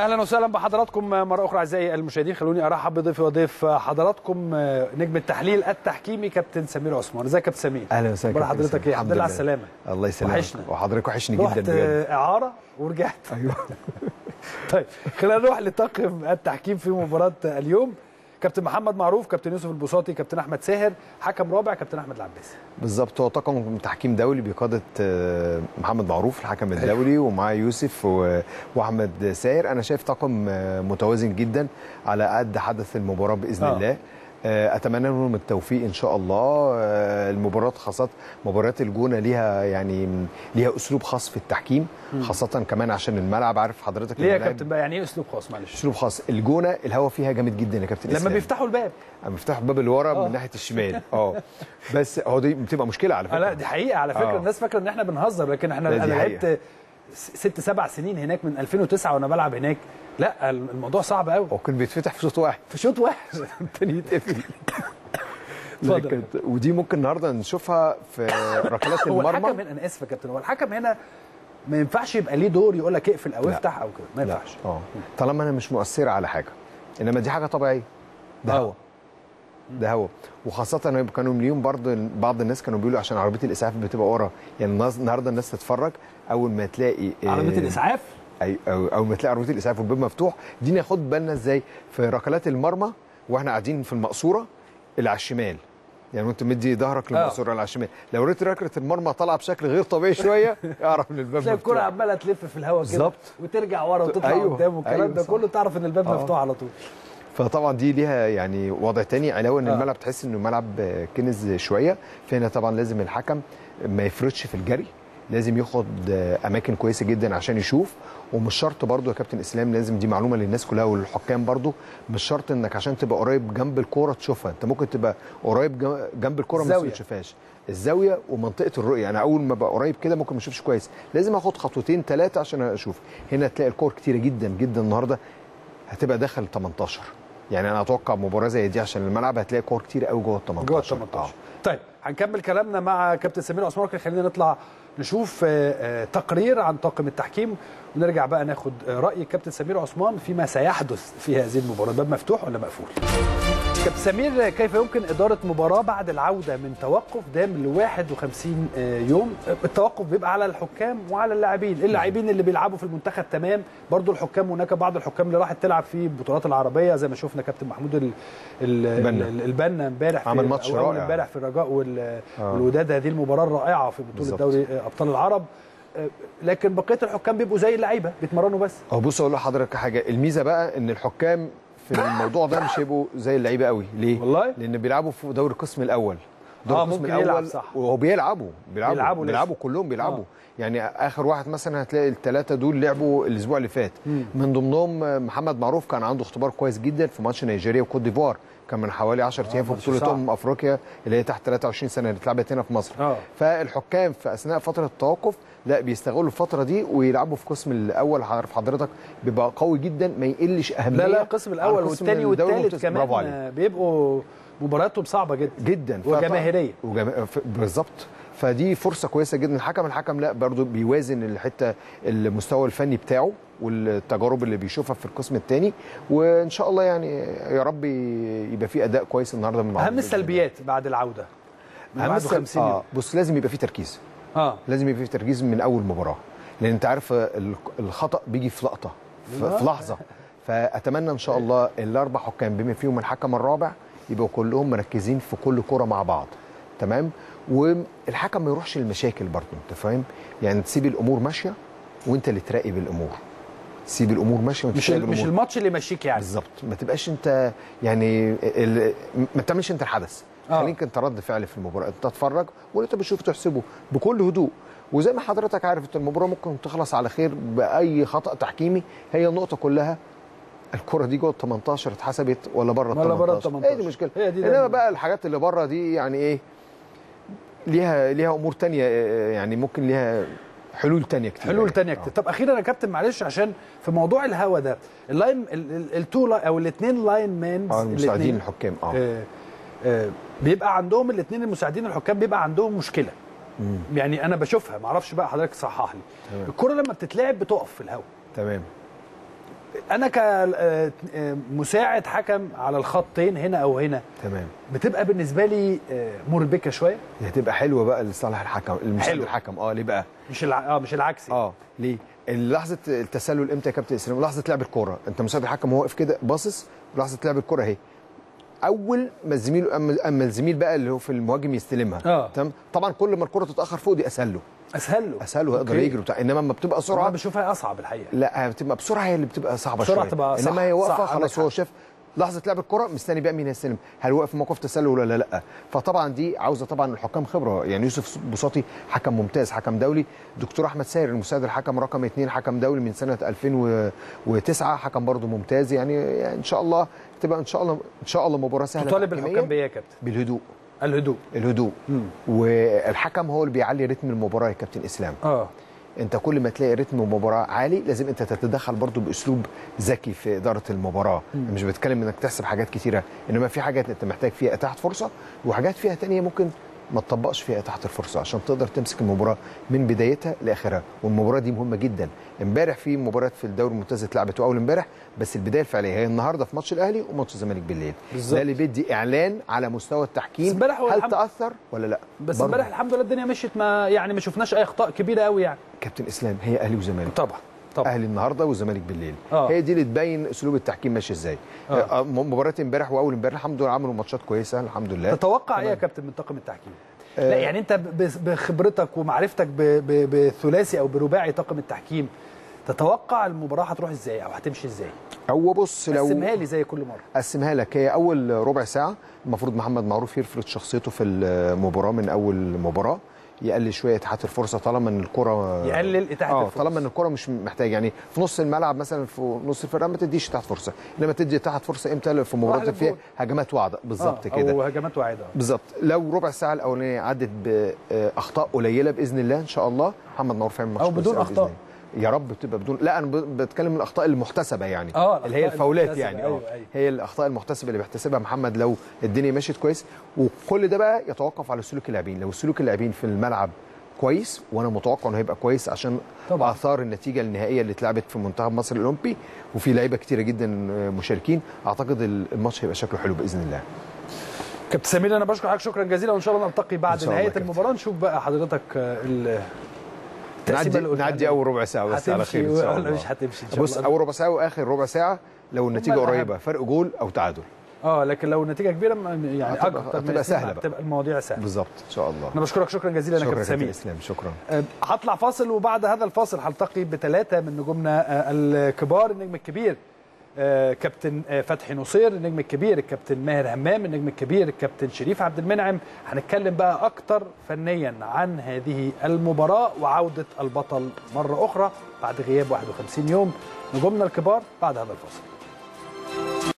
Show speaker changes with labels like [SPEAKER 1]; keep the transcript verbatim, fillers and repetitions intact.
[SPEAKER 1] اهلا وسهلا بحضراتكم مره اخرى اعزائي المشاهدين. خلوني ارحب بضيفي وضيف حضراتكم نجم التحليل التحكيمي كابتن سمير عثمان. ازيك يا كابتن سمير؟
[SPEAKER 2] اهلا وسهلا
[SPEAKER 1] كابتن حضرتك ايه؟ الحمد لله على السلامه.
[SPEAKER 2] الله يسلمك.
[SPEAKER 1] وحشنا
[SPEAKER 2] وحضرتك وحشني جدا
[SPEAKER 1] بجد. رحت اعاره ورجعت.
[SPEAKER 2] ايوه.
[SPEAKER 1] طيب خلينا نروح لطاقم التحكيم في مباراه اليوم. كابتن محمد معروف، كابتن يوسف البساطي، كابتن احمد ساهر، حكم رابع كابتن احمد العباسي.
[SPEAKER 2] بالظبط، هو طاقم تحكيم دولي بقياده محمد معروف الحكم الدولي، ومعاه يوسف واحمد ساهر. انا شايف طاقم متوازن جدا على قد حدث المباراه باذن آه. الله. اتمنى لهم التوفيق ان شاء الله. المباراه خاصه مباريات الجونه ليها يعني ليها اسلوب خاص في التحكيم، خاصه كمان عشان الملعب. عارف حضرتك
[SPEAKER 1] ليه يا كابتن بقى يعني ايه اسلوب خاص؟ معلش.
[SPEAKER 2] اسلوب خاص، الجونه الهواء فيها جامد جدا يا كابتن
[SPEAKER 1] لما
[SPEAKER 2] اسلام.
[SPEAKER 1] بيفتحوا الباب
[SPEAKER 2] لما بيفتحوا الباب اللي ورا من ناحيه الشمال. اه بس هو دي بتبقى مشكله على فكره.
[SPEAKER 1] لا دي حقيقه على فكره.
[SPEAKER 2] أوه.
[SPEAKER 1] الناس فاكره ان احنا بنهزر، لكن احنا انا لعبت ست سبع سنين هناك من ألفين وتسعة وانا بلعب هناك. لا الموضوع صعب قوي.
[SPEAKER 2] هو كان بيتفتح في شوط واحد
[SPEAKER 1] في شوط واحد الثاني يتقفل.
[SPEAKER 2] اتفضل. ودي ممكن النهارده نشوفها في ركلات المرمى.
[SPEAKER 1] هو الحكم هنا، انا اسف يا كابتن، هو الحكم هنا ما ينفعش يبقى ليه دور يقول لك اقفل او افتح او كده، ما ينفعش.
[SPEAKER 2] اه طالما انا مش مؤثره على حاجه، انما دي حاجه طبيعيه. ده هوا ده هوا وخاصه كانوا مليون برضه بعض الناس كانوا بيقولوا عشان عربيه الاسعاف بتبقى ورا. يعني النهارده الناس تتفرج اول ما تلاقي
[SPEAKER 1] عربيه الاسعاف
[SPEAKER 2] اي او اول ما تلاقي عربيه الاسعاف والباب مفتوح. دي ناخد بالنا ازاي في ركلات المرمى واحنا قاعدين في المقصوره اللي على الشمال. يعني وانت مدي ظهرك للمقصوره اللي على الشمال، لو ريت ركله المرمى طالعه بشكل غير طبيعي شويه اعرف ان الباب مفتوح.
[SPEAKER 1] الكره عماله تلف في الهواء كده
[SPEAKER 2] بالظبط،
[SPEAKER 1] وترجع ورا وتطلع
[SPEAKER 2] أيوه.
[SPEAKER 1] قدام والكلام
[SPEAKER 2] أيوه
[SPEAKER 1] ده كله، تعرف ان الباب مفتوح على طول.
[SPEAKER 2] فطبعا دي ليها يعني وضع تاني، علاوه ان آه. الملعب تحس انه ملعب كنز شويه. فهنا طبعا لازم الحكم ما يفرطش في الجري، لازم ياخد اماكن كويسه جدا عشان يشوف. ومش شرط برضو يا كابتن اسلام، لازم دي معلومه للناس كلها والحكام برضو، مش شرط انك عشان تبقى قريب جنب الكوره تشوفها. انت ممكن تبقى قريب جنب الكوره ما تشوفهاش. الزاويه ومنطقه الرؤيه، انا اول ما ابقى قريب كده ممكن ما اشوفش كويس، لازم اخد خطوتين ثلاثه عشان اشوف. هنا تلاقي الكور كتيره جدا جدا النهارده هتبقى داخل تمنتاشر. يعني انا اتوقع مباراه زي دي عشان الملعب هتلاقي كور كتير قوي جوه ال تمنتاشر.
[SPEAKER 1] جوه ال تمنتاشر. آه. طيب هنكمل كلامنا مع كابتن سمير عثمان. خلينا نطلع نشوف تقرير عن طاقم التحكيم ونرجع بقى ناخد راي كابتن سمير عثمان فيما سيحدث في هذه المباراه. الباب مفتوح ولا مقفول؟ كابتن سمير، كيف يمكن اداره مباراه بعد العوده من توقف دام ل واحد وخمسين يوم؟ التوقف بيبقى على الحكام وعلى اللاعبين. اللاعبين اللي بيلعبوا في المنتخب تمام، برضو الحكام هناك بعض الحكام اللي راحت تلعب في البطولات العربيه زي ما شفنا كابتن محمود البنا امبارح
[SPEAKER 2] عمل ماتش رائع
[SPEAKER 1] امبارح في الرجاء والوداد، هذه المباراه الرائعه في بطوله دوري ابطال العرب. لكن بقيه الحكام بيبقوا زي اللعيبه بيتمرنوا بس.
[SPEAKER 2] اه بص اقول لحضرتك حاجه، الميزه بقى ان الحكام في الموضوع ده مش هيبقوا زي اللعيبه قوي. ليه؟
[SPEAKER 1] والله
[SPEAKER 2] لان بيلعبوا في دوري القسم الاول. دوري
[SPEAKER 1] آه
[SPEAKER 2] القسم
[SPEAKER 1] الاول
[SPEAKER 2] يلعب صح. وهو بيلعبوا بيلعبوا
[SPEAKER 1] بيلعبوا,
[SPEAKER 2] بيلعبوا كلهم بيلعبوا آه. يعني اخر واحد مثلا هتلاقي الثلاثه دول لعبوا الاسبوع اللي فات. مم. من ضمنهم محمد معروف كان عنده اختبار كويس جدا في ماتش نيجيريا وكوت ديفوار، كان من حوالي عشرة ايام آه في بطوله امم افريقيا اللي هي تحت ثلاثة وعشرين سنه اللي اتلعبت هنا في مصر. آه. فالحكام في اثناء فتره التوقف لا بيستغلوا الفتره دي ويلعبوا في القسم الاول. عارف حضرتك بيبقى قوي جدا، ما يقلش اهميه.
[SPEAKER 1] لا لا القسم الاول والثاني والثالث كمان بيبقوا مبارياتهم صعبه جدا
[SPEAKER 2] جدا
[SPEAKER 1] وجماهيريه
[SPEAKER 2] وجم... بالظبط. فدي فرصه كويسه جدا. الحكم الحكم لا برضو بيوازن الحته المستوى الفني بتاعه والتجارب اللي بيشوفها في القسم الثاني، وان شاء الله يعني يا رب يبقى في اداء كويس النهارده من
[SPEAKER 1] اهم السلبيات بعد العوده
[SPEAKER 2] اهم السلبيات آه بص لازم يبقى في تركيز. اه لازم يبقى في تركيز من اول مباراه، لان انت عارف الخطا بيجي في لقطه في, في لحظه. فاتمنى ان شاء الله الاربع حكام بما فيهم الحكم الرابع يبقوا كلهم مركزين في كل كره مع بعض. تمام. والحكم ما يروحش المشاكل برضه، انت فاهم؟ يعني تسيب الامور ماشيه وانت اللي تراقب الامور. سيب الامور ماشيه وانت
[SPEAKER 1] مش
[SPEAKER 2] تراقب الامور.
[SPEAKER 1] مش الماتش اللي يمشيك يعني.
[SPEAKER 2] بالظبط، ما تبقاش انت يعني ما تعملش انت الحدث. آه. خليك انت رد فعل في المباراه، انت تتفرج وانت بتشوف تحسبه بكل هدوء. وزي ما حضرتك عارف انت المباراه ممكن تخلص على خير باي خطا تحكيمي. هي النقطه كلها الكره دي جوه ال تمنتاشر اتحسبت ولا بره ال تمنتاشر؟ ولا بره ال تمنتاشر. هي دي المشكله. انما بقى الحاجات اللي بره دي يعني ايه ليها ليها امور ثانيه، يعني ممكن ليها حلول ثانيه كتير.
[SPEAKER 1] حلول ثانيه كتير. طب اخيرا يا كابتن معلش عشان في موضوع الهوا ده، اللاين التو او الاثنين لاين مانز
[SPEAKER 2] اه المساعدين الحكام اه,
[SPEAKER 1] آه, آه بيبقى عندهم الاثنين المساعدين الحكام بيبقى عندهم مشكله. مم. يعني انا بشوفها، ما اعرفش بقى حضرتك صحح لي. الكره لما بتتلعب بتقف في الهوا.
[SPEAKER 2] تمام.
[SPEAKER 1] انا كمساعد حكم على الخطين هنا او هنا
[SPEAKER 2] تمام،
[SPEAKER 1] بتبقى بالنسبه لي مربكه شويه.
[SPEAKER 2] دي هتبقى حلوه بقى لصالح الحكم المساعد الحكم. اه ليه بقى؟
[SPEAKER 1] مش الع... اه مش العكس.
[SPEAKER 2] اه ليه؟ لحظه التسلل امتى يا كابتن اسلام؟ لحظه لعب الكوره، انت مساعد الحكم واقف كده باصص، لحظه لعب الكوره اهي، اول ما الزميل اما الزميل بقى اللي هو في المهاجم يستلمها.
[SPEAKER 1] اه
[SPEAKER 2] تمام. طبعا كل ما الكوره تتاخر فوق دي اسهل له
[SPEAKER 1] اسهل له
[SPEAKER 2] اسهل له يقدر يجري وبتاع، انما لما بتبقى سرعه
[SPEAKER 1] انا بشوفها اصعب الحقيقه.
[SPEAKER 2] لا بتبقى بسرعه هي اللي بتبقى صعبه شويه،
[SPEAKER 1] بسرعه
[SPEAKER 2] انما هي واقفه خلاص، هو شاف لحظه لعب الكره مستني بقى مين هيستلم، هل واقف في موقف تسلل ولا لا. فطبعا دي عاوزه طبعا الحكام خبره، يعني يوسف بساطي حكم ممتاز، حكم دولي. دكتور احمد ساير المساعد الحكم رقم اثنين، حكم دولي من سنه ألفين وتسعة، حكم برضه ممتاز. يعني, يعني ان شاء الله تبقى ان شاء الله ان شاء الله مباراه سهله.
[SPEAKER 1] تطالب الحكام بايه يا كابتن؟
[SPEAKER 2] بالهدوء.
[SPEAKER 1] الهدوء
[SPEAKER 2] الهدوء مم. والحكم هو اللي بيعلي رتم المباراه يا كابتن اسلام.
[SPEAKER 1] اه
[SPEAKER 2] انت كل ما تلاقي رتم المباراه عالي لازم انت تتدخل برضو باسلوب ذكي في اداره المباراه. مم. مش بتكلم انك تحسب حاجات كتيره، انما في حاجات انت محتاج فيها اتاحه فرصه، وحاجات فيها تانية ممكن ما تطبقش فيها اتاحه الفرصه عشان تقدر تمسك المباراه من بدايتها لاخرها. والمباراه دي مهمه جدا. امبارح في مباراه في الدوري الممتاز اتلعبت اول امبارح، بس البدايه الفعليه هي النهارده في ماتش الاهلي وماتش الزمالك بالليل. بالظبط. ده اللي بيدي اعلان على مستوى التحكيم، هل الحمد... تاثر ولا لا.
[SPEAKER 1] بس امبارح الحمد لله الدنيا مشيت، ما يعني ما شفناش اي اخطاء كبيره قوي يعني.
[SPEAKER 2] كابتن اسلام هي اهلي وزمالك
[SPEAKER 1] طبعا طبعا،
[SPEAKER 2] اهلي النهارده والزمالك بالليل.
[SPEAKER 1] أوه.
[SPEAKER 2] هي دي اللي تبين اسلوب التحكيم ماشي ازاي. آه. مباراه امبارح واول امبارح الحمد لله عملوا ماتشات كويسه الحمد لله.
[SPEAKER 1] تتوقع ايه يا كابتن من طاقم التحكيم؟ آه. لا يعني انت بخبرتك ومعرفتك بثلاثي او برباعي طاقم التحكيم، تتوقع المباراه هتروح ازاي او هتمشي ازاي؟
[SPEAKER 2] هو بص لو
[SPEAKER 1] قسمها لي زي كل مره.
[SPEAKER 2] قسمها لك. هي اول ربع ساعه المفروض محمد معروف يفرض شخصيته في المباراه من اول مباراه، يقلل شويه اتاحه الفرصه طالما ان الكره
[SPEAKER 1] يقلل اتاحه
[SPEAKER 2] آه
[SPEAKER 1] الفرصه،
[SPEAKER 2] طالما ان الكره مش محتاج. يعني في نص الملعب مثلا في نص الفرقه ما تديش اتاحه فرصه، انما تدي اتاحه فرصه امتى؟ في مباراه فيها هجمات واعده. بالظبط
[SPEAKER 1] آه
[SPEAKER 2] كده،
[SPEAKER 1] او هجمات واعده
[SPEAKER 2] بالظبط. لو ربع ساعه الاولانيه عدت باخطاء قليله باذن الله ان شاء الله محمد معروف يعمل ماتش
[SPEAKER 1] او بدون اخطاء
[SPEAKER 2] يا رب تبقى بدون. لا انا بتكلم الاخطاء المحتسبه يعني
[SPEAKER 1] آه
[SPEAKER 2] اللي هي الفاولات يعني. اه
[SPEAKER 1] أيوة أيوة.
[SPEAKER 2] هي الاخطاء المحتسبه اللي بيحتسبها محمد لو الدنيا مشيت كويس. وكل ده بقى يتوقف على سلوك اللاعبين. لو سلوك اللاعبين في الملعب كويس، وانا متوقع انه هيبقى كويس عشان طبعا اثار النتيجه النهائيه اللي اتلعبت في منتخب مصر الاولمبي وفي لعيبه كتيره جدا مشاركين، اعتقد الماتش هيبقى شكله حلو باذن الله.
[SPEAKER 1] كابتن سمير انا بشكر حضرتك شكرا جزيلا، وان شاء الله نلتقي بعد نهايه المباراه نشوف بقى حضرتك ال
[SPEAKER 2] نعدي نعدي اول ربع ساعه بس على خير ان شاء الله.
[SPEAKER 1] مش هتمشي ان شاء الله.
[SPEAKER 2] بص اول ربع ساعه واخر ربع ساعه لو النتيجه قريبه فرق جول او تعادل.
[SPEAKER 1] اه لكن لو النتيجه كبيره يعني
[SPEAKER 2] اكتر هتبقى سهله بقى،
[SPEAKER 1] تبقى المواضيع سهله
[SPEAKER 2] بالظبط ان شاء الله.
[SPEAKER 1] انا بشكرك شكرا جزيلا يا كابتن سمير.
[SPEAKER 2] شكرا شكرا.
[SPEAKER 1] هطلع فاصل، وبعد هذا الفاصل هلتقي بثلاثه من نجومنا الكبار. النجم الكبير كابتن فتحي نصير، النجم الكبير الكابتن ماهر همام، النجم الكبير الكابتن شريف عبد المنعم. هنتكلم بقى اكتر فنيا عن هذه المباراه وعوده البطل مره اخرى بعد غياب واحد وخمسين يوم. نجومنا الكبار بعد هذا الفاصل.